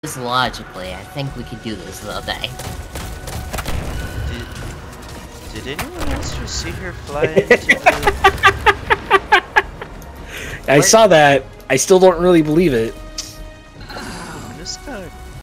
Logically, I think we could do this though, day. Did anyone else just see her fly into the... I saw that. I still don't really believe it.